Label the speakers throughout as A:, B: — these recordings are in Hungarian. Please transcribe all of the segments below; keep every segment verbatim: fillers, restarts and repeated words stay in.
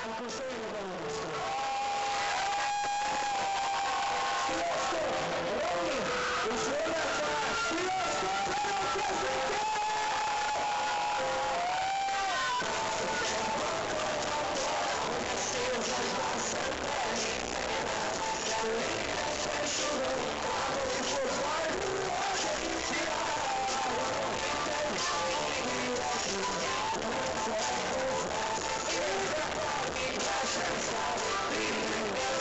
A: Köszönjük a munkát! Sziasztok! Romi! És Robert Balázs! Sziasztok! Nagyon kezdjük el! Hogy a szélzakban szentelni de lényegesen soron távolni fog hajlul a segítségával. Minden életünk hozzá hozzá, évre valamit versen száll, minden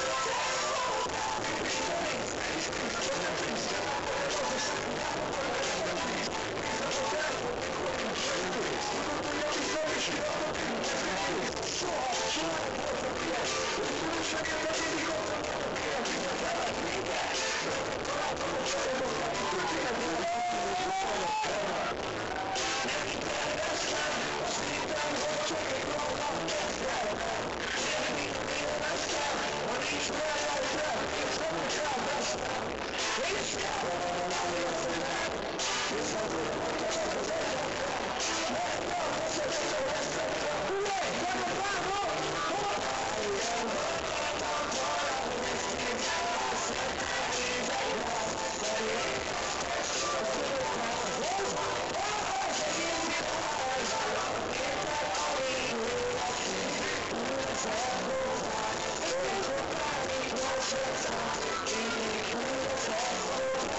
A: soha, soha nem voltam ilyen, hogy különbségeket mindig ott voltam ilyen, hogy a felett minden, találtam a csajokat, hogy tényleg nem terveztem, azt hittem, hogy csak egy magam kezdtem, semmit élveztem, ha nincs mellettem, és nem is elvesztem, és járva nem értem, és ha tudom, hogy ez az egyetem, mert nem veszed egy a vesztettem, hújj, nem a bánom, hol álljon, hallgatom volna, hogy ezt képzel, szedtem, évek lesz, de én ezt szóltam, hol az egész világ, érted, ami életünk, különbszer hozzá, és ott bármit most hozzá, mindig különbszer hozzá.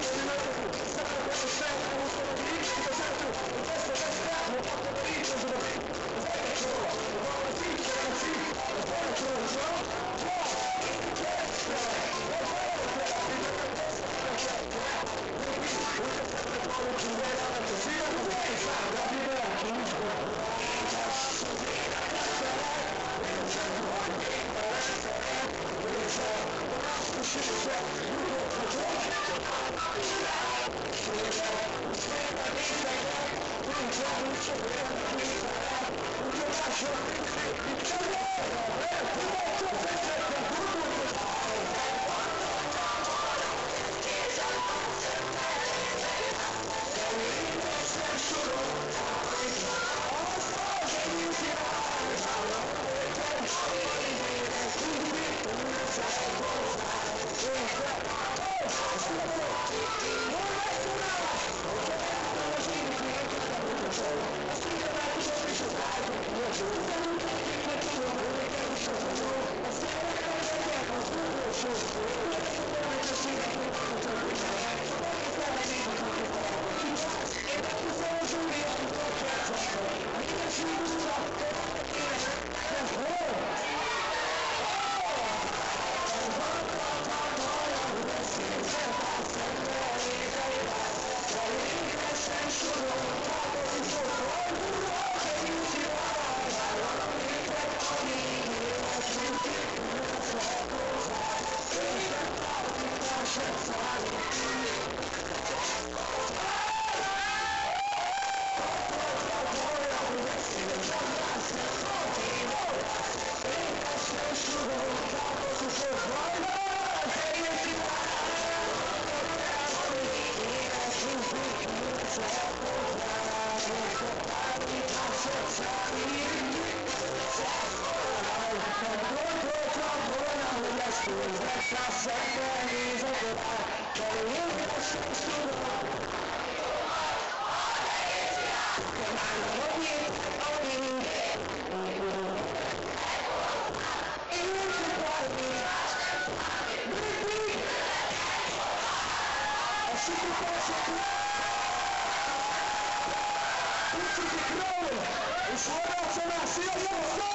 A: És Robert Balázs, sziasztok!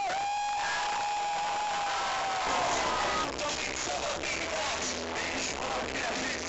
A: Szabad, mint szabad, mint más, és valami nem